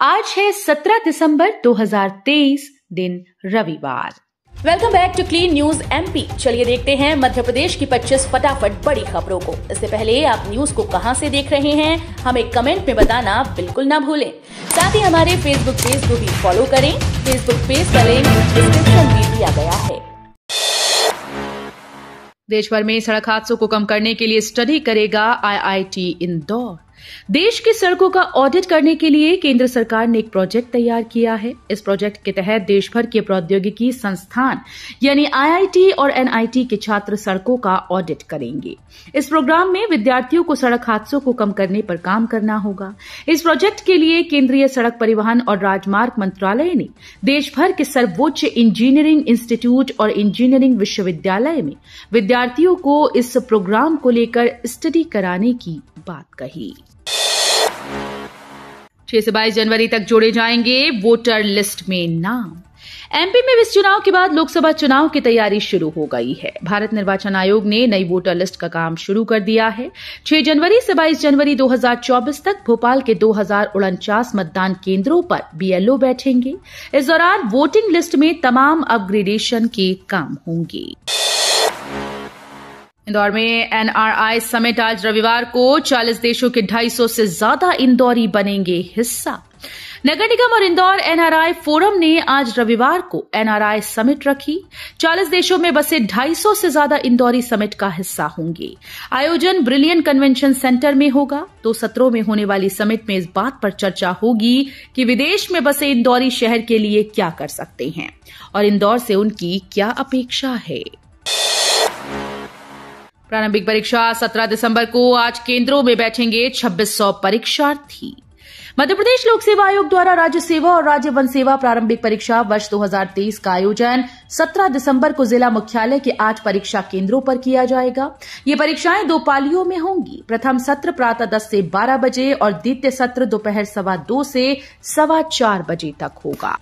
आज है 17 दिसंबर 2023, दिन रविवार। Welcome back to Clean News MP. चलिए देखते हैं मध्य प्रदेश की 25 फटाफट बड़ी खबरों को। इससे पहले आप न्यूज को कहां से देख रहे हैं, हमें कमेंट में बताना बिल्कुल ना भूलें। साथ ही हमारे फेसबुक पेज को भी फॉलो करें। फेसबुक पेज का लिंक डिस्क्रिप्शन में दिया गया है। देश भर में सड़क हादसों को कम करने के लिए स्टडी करेगा आईआईटी इंदौर। देश की सड़कों का ऑडिट करने के लिए केंद्र सरकार ने एक प्रोजेक्ट तैयार किया है। इस प्रोजेक्ट के तहत देश भर के प्रौद्योगिकी संस्थान यानी आईआईटी और एनआईटी के छात्र सड़कों का ऑडिट करेंगे। इस प्रोग्राम में विद्यार्थियों को सड़क हादसों को कम करने पर काम करना होगा। इस प्रोजेक्ट के लिए केंद्रीय सड़क परिवहन और राजमार्ग मंत्रालय ने देश भर के सर्वोच्च इंजीनियरिंग इंस्टीट्यूट और इंजीनियरिंग विश्वविद्यालय में विद्यार्थियों को इस प्रोग्राम को लेकर स्टडी कराने की बात कही। 6 से 22 जनवरी तक जोड़े जाएंगे वोटर लिस्ट में नाम। एमपी में इस चुनाव के बाद लोकसभा चुनाव की तैयारी शुरू हो गई है। भारत निर्वाचन आयोग ने नई वोटर लिस्ट का काम शुरू कर दिया है। 6 जनवरी से 22 जनवरी 2024 तक भोपाल के 2049 मतदान केंद्रों पर बीएलओ बैठेंगे। इस दौरान वोटिंग लिस्ट में तमाम अपग्रेडेशन के काम होंगे। इंदौर में एनआरआई समिट आज रविवार को 40 देशों के 250 से ज्यादा इंदौरी बनेंगे हिस्सा। नगर निगम और इंदौर एनआरआई फोरम ने आज रविवार को एनआरआई समिट रखी। 40 देशों में बसे 250 से ज्यादा इंदौरी समिट का हिस्सा होंगे। आयोजन ब्रिलियन कन्वेंशन सेंटर में होगा। 2 सत्रों में होने वाली समिट में इस बात पर चर्चा होगी कि विदेश में बसे इंदौरी शहर के लिए क्या कर सकते हैं और इंदौर से उनकी क्या अपेक्षा है। प्रारंभिक परीक्षा 17 दिसंबर को आज केंद्रों में बैठेंगे 2600 परीक्षार्थी। मध्य प्रदेश लोक सेवा आयोग द्वारा राज्य सेवा और राज्य वन सेवा प्रारंभिक परीक्षा वर्ष 2023 का आयोजन 17 दिसंबर को जिला मुख्यालय के 8 परीक्षा केंद्रों पर किया जाएगा। ये परीक्षाएं 2 पालियों में होंगी। प्रथम सत्र प्रातः 10 से 12 बजे और द्वितीय सत्र दोपहर 2:15 से 4:15 बजे तक होगा।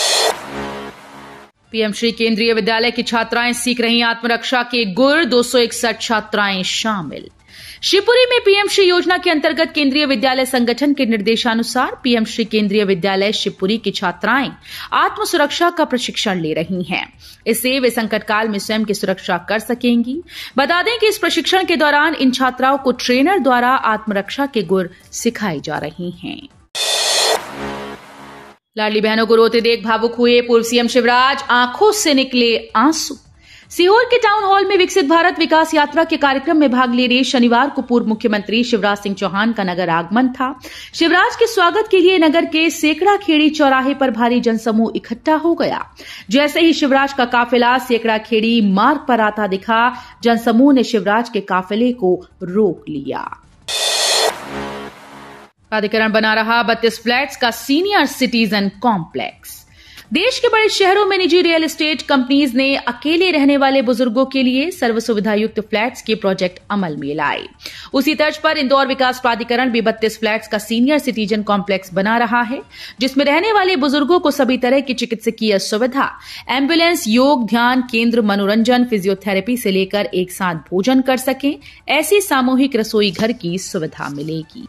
पीएम श्री केंद्रीय विद्यालय की छात्राएं सीख रही आत्मरक्षा के गुर, 261 छात्राएं शामिल। शिवपुरी में पीएम श्री योजना के अंतर्गत केंद्रीय विद्यालय संगठन के निर्देशानुसार पीएम श्री केंद्रीय विद्यालय शिवपुरी की छात्राएं आत्म सुरक्षा का प्रशिक्षण ले रही हैं। इससे वे संकट काल में स्वयं की सुरक्षा कर सकेंगी। बता दें कि इस प्रशिक्षण के दौरान इन छात्राओं को ट्रेनर द्वारा आत्मरक्षा के गुर सिखाए जा रहे हैं। लाडली बहनों को रोते देख भावुक हुए पूर्व सीएम शिवराज, आंखों से निकले आंसू। सीहोर के टाउन हॉल में विकसित भारत विकास यात्रा के कार्यक्रम में भाग ले रहे शनिवार को पूर्व मुख्यमंत्री शिवराज सिंह चौहान का नगर आगमन था। शिवराज के स्वागत के लिए नगर के सेकड़ा खेड़ी चौराहे पर भारी जनसमूह इकट्ठा हो गया। जैसे ही शिवराज का काफिला सेकड़ा खेड़ी मार्ग पर आता दिखा, जनसमूह ने शिवराज के काफिले को रोक लिया। प्राधिकरण बना रहा 32 फ्लैट्स का सीनियर सिटीजन कॉम्प्लेक्स। देश के बड़े शहरों में निजी रियल एस्टेट कंपनीज ने अकेले रहने वाले बुजुर्गों के लिए सर्व सुविधा युक्त फ्लैट्स के प्रोजेक्ट अमल में लाए। उसी तर्ज पर इंदौर विकास प्राधिकरण भी 32 फ्लैट्स का सीनियर सिटीजन कॉम्प्लेक्स बना रहा है, जिसमें रहने वाले बुजुर्गों को सभी तरह की चिकित्सकीय सुविधा, एम्बुलेंस, योग, ध्यान केंद्र, मनोरंजन, फिजियोथेरेपी से लेकर एक साथ भोजन कर सकें, ऐसी सामूहिक रसोई घर की सुविधा मिलेगी।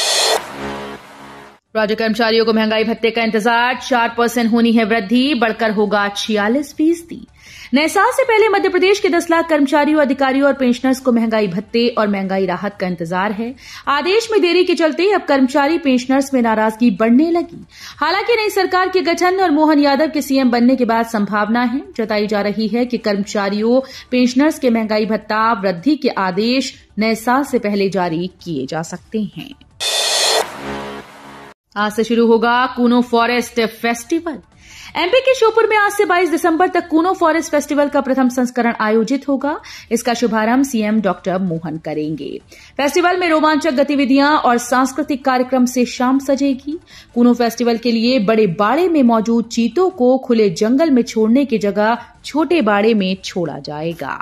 राज्य कर्मचारियों को महंगाई भत्ते का इंतजार, 4% होनी है वृद्धि, बढ़कर होगा 46%। नए साल से पहले मध्य प्रदेश के 10 लाख कर्मचारियों, अधिकारियों और पेंशनर्स को महंगाई भत्ते और महंगाई राहत का इंतजार है। आदेश में देरी के चलते अब कर्मचारी पेंशनर्स में नाराजगी बढ़ने लगी। हालांकि नई सरकार के गठन और मोहन यादव के सीएम बनने के बाद संभावना है जताई जा रही है कि कर्मचारियों, पेंशनर्स के महंगाई भत्ता वृद्धि के आदेश नए साल से पहले जारी किए जा सकते हैं। आज से शुरू होगा कूनो फॉरेस्ट फेस्टिवल। एमपी के श्योपुर में आज से 22 दिसंबर तक कूनो फॉरेस्ट फेस्टिवल का प्रथम संस्करण आयोजित होगा। इसका शुभारंभ सीएम डॉक्टर मोहन करेंगे। फेस्टिवल में रोमांचक गतिविधियां और सांस्कृतिक कार्यक्रम से शाम सजेगी। कूनो फेस्टिवल के लिए बड़े बाड़े में मौजूद चीतों को खुले जंगल में छोड़ने की जगह छोटे बाड़े में छोड़ा जाएगा।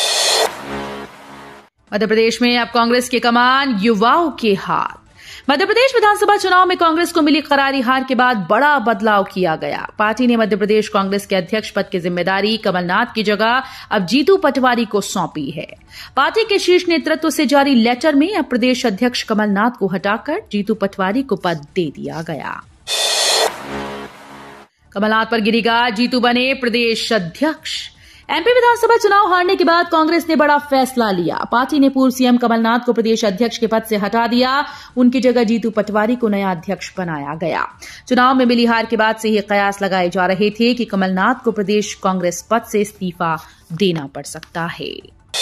मध्य प्रदेश में अब कांग्रेस की कमान युवाओं के हाथ। मध्य प्रदेश विधानसभा चुनाव में कांग्रेस को मिली करारी हार के बाद बड़ा बदलाव किया गया। पार्टी ने मध्य प्रदेश कांग्रेस के अध्यक्ष पद की जिम्मेदारी कमलनाथ की जगह अब जीतू पटवारी को सौंपी है। पार्टी के शीर्ष नेतृत्व से जारी लेटर में अब प्रदेश अध्यक्ष कमलनाथ को हटाकर जीतू पटवारी को पद दे दिया गया। कमलनाथ पर गिरेगा, जीतू बने प्रदेश अध्यक्ष। एमपी विधानसभा चुनाव हारने के बाद कांग्रेस ने बड़ा फैसला लिया। पार्टी ने पूर्व सीएम कमलनाथ को प्रदेश अध्यक्ष के पद से हटा दिया। उनकी जगह जीतू पटवारी को नया अध्यक्ष बनाया गया। चुनाव में मिली हार के बाद से ये कयास लगाए जा रहे थे कि कमलनाथ को प्रदेश कांग्रेस पद से इस्तीफा देना पड़ सकता है।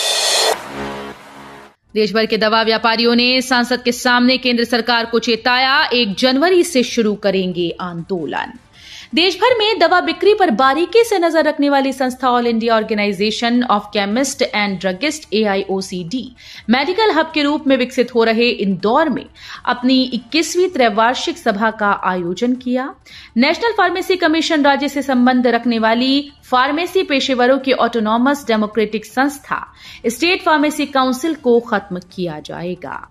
देश भर के दवा व्यापारियों ने संसद के सामने केंद्र सरकार को चेताया, 1 जनवरी से शुरू करेंगे आंदोलन। देश भर में दवा बिक्री पर बारीकी से नजर रखने वाली संस्था all India organisation of chemist and druggist AIOCD medical hub के रूप में विकसित हो रहे इंदौर में अपनी 21वीं त्रैवार्षिक सभा का आयोजन किया। नेशनल फार्मेसी कमीशन राज्य से संबंध रखने वाली फार्मेसी पेशेवरों की ऑटोनॉमस डेमोक्रेटिक संस्था स्टेट फार्मेसी काउंसिल को खत्म किया जाएगा।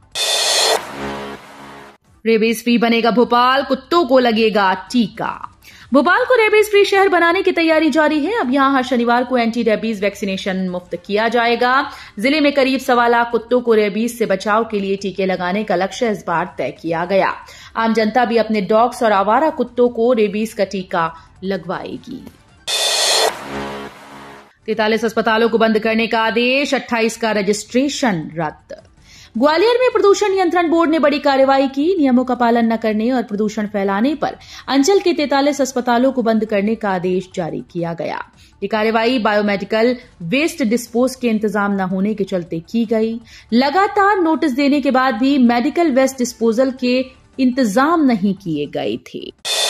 रेबीज फ्री बनेगा भोपाल, कुत्तों को लगेगा टीका। भोपाल को रेबीज फ्री शहर बनाने की तैयारी जारी है। अब यहां हर शनिवार को एंटी रेबीज वैक्सीनेशन मुफ्त किया जाएगा। जिले में करीब 1.25 लाख कुत्तों को रेबीज से बचाव के लिए टीके लगाने का लक्ष्य इस बार तय किया गया। आम जनता भी अपने डॉग्स और आवारा कुत्तों को रेबीज का टीका लगवाएगी। 43 अस्पतालों को बंद करने का आदेश, 28 का रजिस्ट्रेशन रद्द। ग्वालियर में प्रदूषण नियंत्रण बोर्ड ने बड़ी कार्रवाई की। नियमों का पालन न करने और प्रदूषण फैलाने पर अंचल के 43 अस्पतालों को बंद करने का आदेश जारी किया गया। ये कार्रवाई बायोमेडिकल वेस्ट डिस्पोज के इंतजाम न होने के चलते की गई। लगातार नोटिस देने के बाद भी मेडिकल वेस्ट डिस्पोजल के इंतजाम नहीं किए गए थे।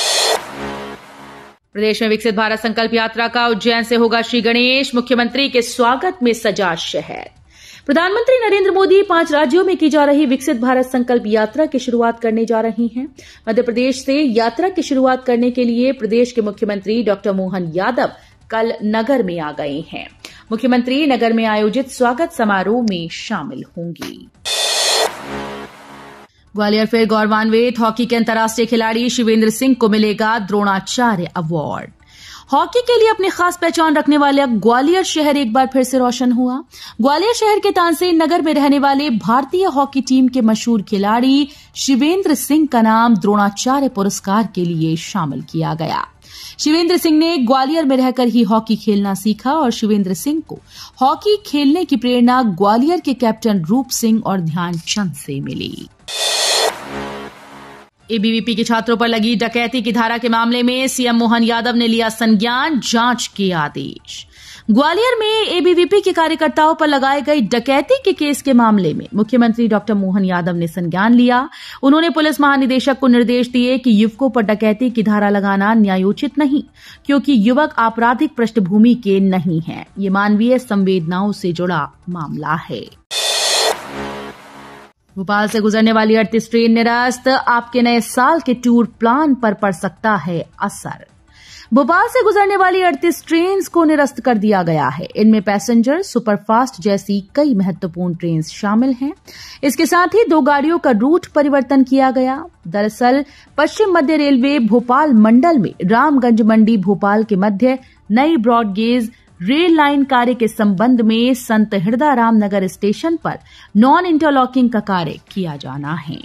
प्रदेश में विकसित भारत संकल्प यात्रा का उज्जैन से होगा श्री गणेश। मुख्यमंत्री के स्वागत में सजा शहर। प्रधानमंत्री नरेंद्र मोदी 5 राज्यों में की जा रही विकसित भारत संकल्प यात्रा की शुरुआत करने जा रही हैं। मध्य प्रदेश से यात्रा की शुरुआत करने के लिए प्रदेश के मुख्यमंत्री डॉक्टर मोहन यादव कल नगर में आ गए हैं। मुख्यमंत्री नगर में आयोजित स्वागत समारोह में शामिल होंगे। ग्वालियर फिर गौरवान्वित, हॉकी के अंतर्राष्ट्रीय खिलाड़ी शिवेंद्र सिंह को मिलेगा द्रोणाचार्य अवार्ड। हॉकी के लिए अपनी खास पहचान रखने वाले ग्वालियर शहर एक बार फिर से रोशन हुआ। ग्वालियर शहर के तानसेन नगर में रहने वाले भारतीय हॉकी टीम के मशहूर खिलाड़ी शिवेंद्र सिंह का नाम द्रोणाचार्य पुरस्कार के लिए शामिल किया गया। शिवेंद्र सिंह ने ग्वालियर में रहकर ही हॉकी खेलना सीखा और शिवेंद्र सिंह को हॉकी खेलने की प्रेरणा ग्वालियर के कैप्टन रूप सिंह और ध्यानचंद से मिली। एबीवीपी के छात्रों पर लगी डकैती की धारा के मामले में सीएम मोहन यादव ने लिया संज्ञान, जांच के आदेश। ग्वालियर में एबीवीपी के कार्यकर्ताओं पर लगाए गए डकैती के केस के मामले में मुख्यमंत्री डॉक्टर मोहन यादव ने संज्ञान लिया। उन्होंने पुलिस महानिदेशक को निर्देश दिए कि युवकों पर डकैती की धारा लगाना न्यायोचित नहीं, क्योंकि युवक आपराधिक पृष्ठभूमि के नहीं हैं। ये मानवीय संवेदनाओं से जुड़ा मामला है। भोपाल से गुजरने वाली 38 ट्रेन निरस्त, आपके नए साल के टूर प्लान पर पड़ सकता है असर। भोपाल से गुजरने वाली 38 ट्रेन को निरस्त कर दिया गया है। इनमें पैसेंजर, सुपरफास्ट जैसी कई महत्वपूर्ण ट्रेन शामिल हैं। इसके साथ ही 2 गाड़ियों का रूट परिवर्तन किया गया। दरअसल पश्चिम मध्य रेलवे भोपाल मंडल में रामगंज मंडी भोपाल के मध्य नई ब्रॉडगेज रेल लाइन कार्य के संबंध में संत हृदयराम नगर स्टेशन पर नॉन इंटरलॉकिंग का कार्य किया जाना है।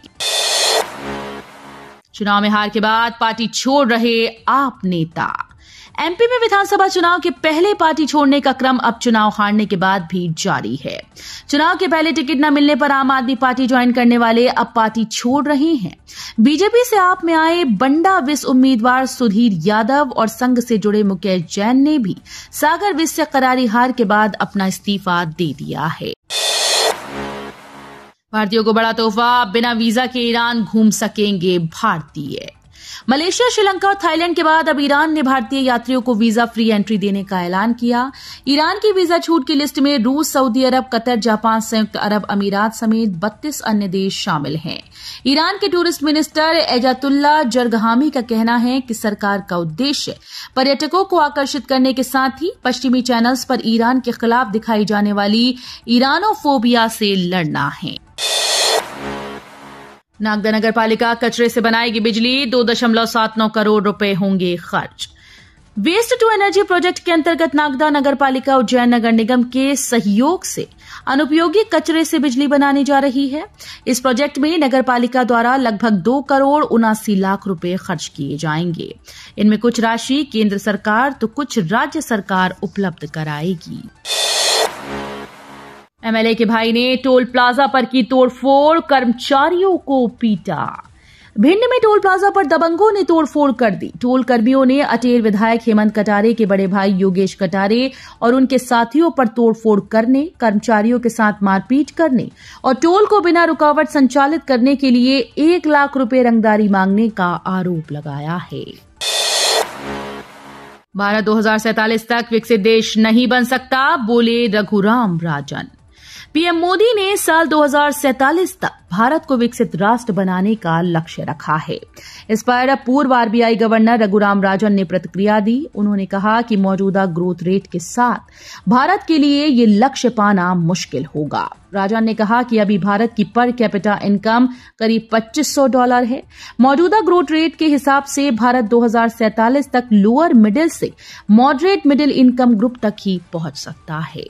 चुनाव में हार के बाद पार्टी छोड़ रहे आप नेता। एमपी में विधानसभा चुनाव के पहले पार्टी छोड़ने का क्रम अब चुनाव हारने के बाद भी जारी है। चुनाव के पहले टिकट न मिलने पर आम आदमी पार्टी ज्वाइन करने वाले अब पार्टी छोड़ रहे हैं। बीजेपी से आप में आए बंडा विस उम्मीदवार सुधीर यादव और संघ से जुड़े मुकेश जैन ने भी सागर विस से करारी हार के बाद अपना इस्तीफा दे दिया है। भारतीयों को बड़ा तोहफा, बिना वीजा के ईरान घूम सकेंगे भारतीय। मलेशिया, श्रीलंका और थाईलैंड के बाद अब ईरान ने भारतीय यात्रियों को वीजा फ्री एंट्री देने का ऐलान किया। ईरान की वीजा छूट की लिस्ट में रूस, सऊदी अरब, कतर, जापान, संयुक्त अरब अमीरात समेत 32 अन्य देश शामिल हैं। ईरान के टूरिस्ट मिनिस्टर एजातुल्ला जरगहामी का कहना है कि सरकार का उद्देश्य पर्यटकों को आकर्षित करने के साथ ही पश्चिमी चैनल्स पर ईरान के खिलाफ दिखाई जाने वाली ईरानोफोबिया से लड़ना है। नागदा नगर पालिका कचरे से बनाएगी बिजली, 2.79 करोड़ रुपए होंगे खर्च। वेस्ट टू एनर्जी प्रोजेक्ट के अंतर्गत नागदा नगर पालिका उज्जैन नगर निगम के सहयोग से अनुपयोगी कचरे से बिजली बनाने जा रही है। इस प्रोजेक्ट में नगर पालिका द्वारा लगभग 2,79 करोड़ रुपए खर्च किए जाएंगे। इनमें कुछ राशि केंद्र सरकार तो कुछ राज्य सरकार उपलब्ध कराएगी। एमएलए के भाई ने टोल प्लाजा पर की तोड़फोड़, कर्मचारियों को पीटा। भिंड में टोल प्लाजा पर दबंगों ने तोड़फोड़ कर दी। टोल कर्मियों ने अटेर विधायक हेमंत कटारे के बड़े भाई योगेश कटारे और उनके साथियों पर तोड़फोड़ करने, कर्मचारियों के साथ मारपीट करने और टोल को बिना रुकावट संचालित करने के लिए 1 लाख रुपए रंगदारी मांगने का आरोप लगाया है। भारत 2047 तक विकसित देश नहीं बन सकता, बोले रघुराम राजन। पीएम मोदी ने साल 2047 तक भारत को विकसित राष्ट्र बनाने का लक्ष्य रखा है। इस पर पूर्व आरबीआई गवर्नर रघुराम राजन ने प्रतिक्रिया दी। उन्होंने कहा कि मौजूदा ग्रोथ रेट के साथ भारत के लिए ये लक्ष्य पाना मुश्किल होगा। राजन ने कहा कि अभी भारत की पर कैपिटा इनकम करीब $2,500 है। मौजूदा ग्रोथ रेट के हिसाब से भारत 2047 तक लोअर मिडिल से मॉडरेट मिडिल इनकम ग्रुप तक ही पहुंच सकता है।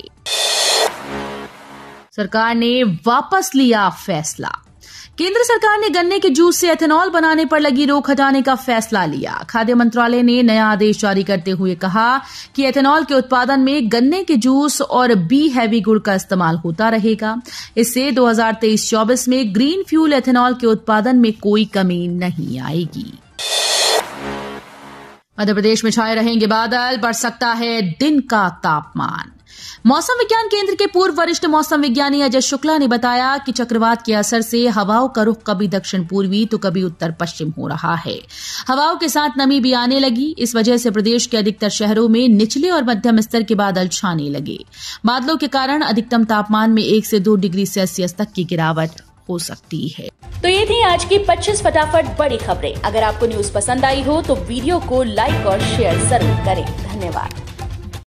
सरकार ने वापस लिया फैसला। केंद्र सरकार ने गन्ने के जूस से एथेनॉल बनाने पर लगी रोक हटाने का फैसला लिया। खाद्य मंत्रालय ने नया आदेश जारी करते हुए कहा कि एथेनॉल के उत्पादन में गन्ने के जूस और बी हैवी गुड़ का इस्तेमाल होता रहेगा। इससे 2023-24 में ग्रीन फ्यूल एथेनॉल के उत्पादन में कोई कमी नहीं आएगी। मध्य प्रदेश में छाए रहेंगे बादल, बढ़ सकता है दिन का तापमान। मौसम विज्ञान केंद्र के पूर्व वरिष्ठ मौसम विज्ञानी अजय शुक्ला ने बताया कि चक्रवात के असर से हवाओं का रुख कभी दक्षिण पूर्वी तो कभी उत्तर पश्चिम हो रहा है। हवाओं के साथ नमी भी आने लगी। इस वजह से प्रदेश के अधिकतर शहरों में निचले और मध्यम स्तर के बादल छाने लगे। बादलों के कारण अधिकतम तापमान में 1 से 2 डिग्री सेल्सियस तक की गिरावट हो सकती है। तो ये थी आज की 25 फटाफट बड़ी खबरें। अगर आपको न्यूज पसंद आई हो तो वीडियो को लाइक और शेयर जरूर करें। धन्यवाद।